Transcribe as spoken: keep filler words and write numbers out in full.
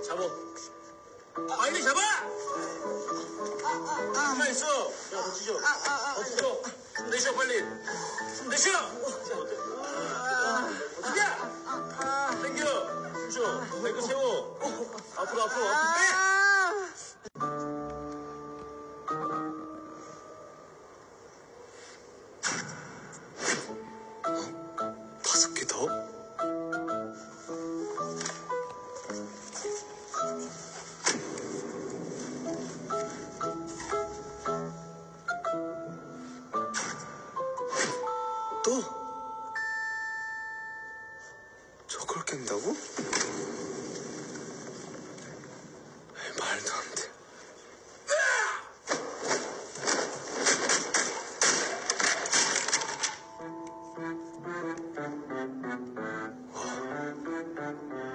잡아. 빨리 잡아! 가만히 있어. 야, 버티죠. 버티죠. 숨 내쉬어, 빨리. 숨 내쉬어! 어떻게? 당겨. 숨 쉬어. 뱅크 세워. 앞으로, 앞으로, 앞으로 빼! 다섯 개 더? 또? 저걸 깬다고? 에이, 말도 안 돼. 와.